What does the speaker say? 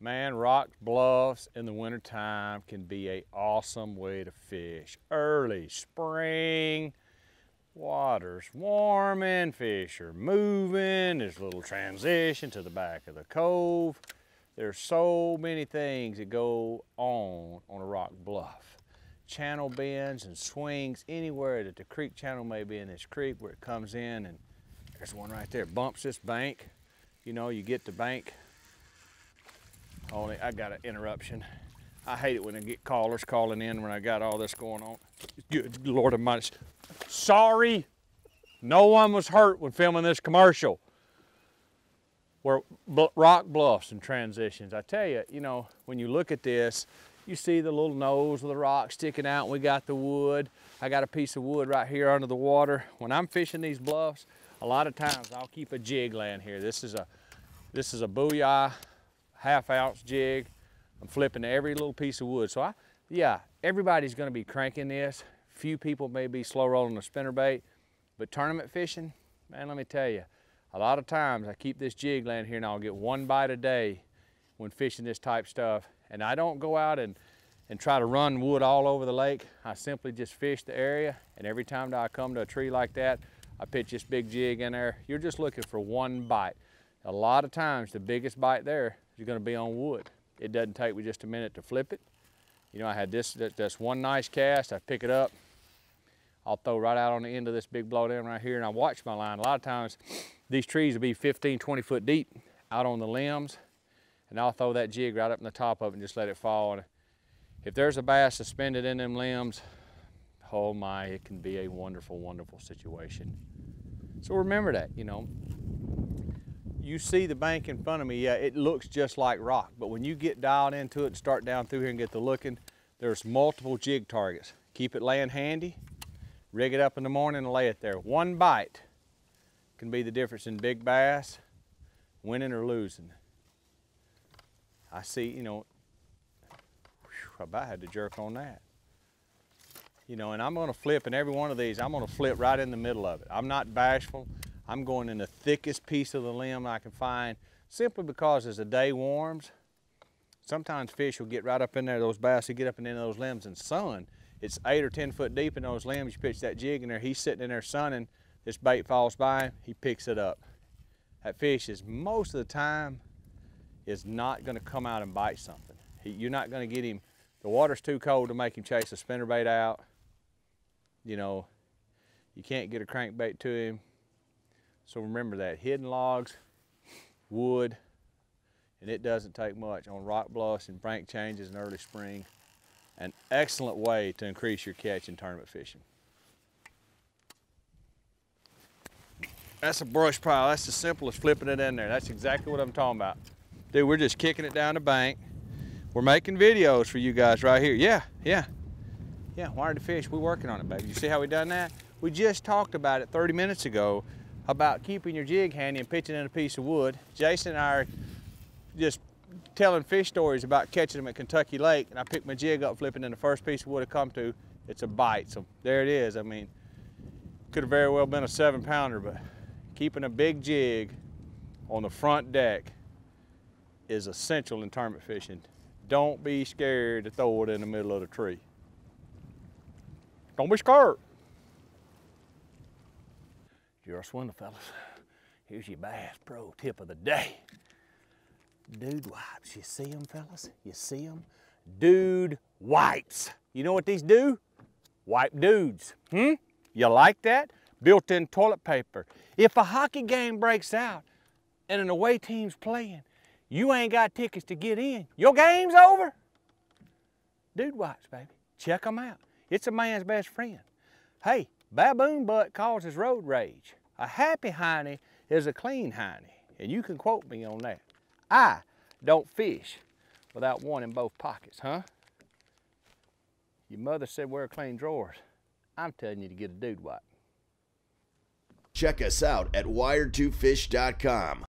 Man, rock bluffs in the wintertime can be an awesome way to fish. Early spring, water's warming, fish are moving, there's a little transition to the back of the cove. There's so many things that go on a rock bluff. Channel bends and swings anywhere that the creek channel may be in this creek where it comes in, and there's one right there, bumps this bank. You know, you get the bank. Oh, I got an interruption. I hate it when I get callers calling in when I got all this going on. Good Lord Almighty. Sorry, no one was hurt when filming this commercial. Where rock bluffs and transitions. I tell you, you know, when you look at this, you see the little nose of the rock sticking out, and we got the wood. I got a piece of wood right here under the water. When I'm fishing these bluffs, a lot of times I'll keep a jig laying here. This is a Booyah half-ounce jig. I'm flipping every little piece of wood. So yeah, everybody's gonna be cranking this. Few people may be slow rolling a spinnerbait, but tournament fishing, man, let me tell you, a lot of times I keep this jig laying here and I'll get one bite a day when fishing this type stuff. And I don't go out and try to run wood all over the lake. I simply just fish the area, and every time that I come to a tree like that, I pitch this big jig in there. You're just looking for one bite. A lot of times the biggest bite there is gonna be on wood. It doesn't take me just a minute to flip it. You know, I had that's one nice cast. I pick it up. I'll throw right out on the end of this big blowdown right here, and I watch my line. A lot of times these trees will be 15, 20 foot deep out on the limbs, and I'll throw that jig right up in the top of it and just let it fall. And if there's a bass suspended in them limbs, oh my, it can be a wonderful, wonderful situation. So remember that, you know. You see the bank in front of me, yeah, it looks just like rock, but when you get dialed into it and start down through here and get to looking, there's multiple jig targets. Keep it laying handy, rig it up in the morning and lay it there. One bite can be the difference in big bass, winning or losing. I see, you know, I about had to jerk on that. You know, and I'm gonna flip in every one of these, I'm gonna flip right in the middle of it. I'm not bashful. I'm going in the thickest piece of the limb I can find, simply because as the day warms, sometimes fish will get right up in there, those bass will get up in those limbs and sun. It's 8 or 10 foot deep in those limbs. You pitch that jig in there, he's sitting in there sunning, this bait falls by him, he picks it up. That fish is most of the time is not gonna come out and bite something. You're not gonna get him, the water's too cold to make him chase a spinnerbait out. You know, you can't get a crankbait to him. So remember that, hidden logs, wood, and it doesn't take much on rock bluffs and bank changes in early spring. An excellent way to increase your catch in tournament fishing. That's a brush pile. That's as simple as flipping it in there. That's exactly what I'm talking about. Dude, we're just kicking it down the bank. We're making videos for you guys right here. Yeah, wired to fish, we're working on it, baby. You see how we done that? We just talked about it 30 minutes ago about keeping your jig handy and pitching in a piece of wood. Jason and I are just telling fish stories about catching them at Kentucky Lake, and I pick my jig up, flipping in the first piece of wood I come to, it's a bite. So there it is. I mean, could have very well been a 7-pounder, but keeping a big jig on the front deck is essential in tournament fishing. Don't be scared to throw it in the middle of the tree. Don't be scared. You're a swindler, fellas. Here's your Bass Pro tip of the day. Dude wipes. You see them, fellas? You see them? Dude wipes. You know what these do? Wipe dudes. You like that? Built-in toilet paper. If a hockey game breaks out and an away team's playing, you ain't got tickets to get in, your game's over. Dude wipes, baby. Check them out. It's a man's best friend. Hey, baboon butt causes road rage. A happy hiney is a clean hiney, and you can quote me on that. I don't fish without one in both pockets, huh? Your mother said wear clean drawers. I'm telling you to get a dude wipe. Check us out at wired2fish.com.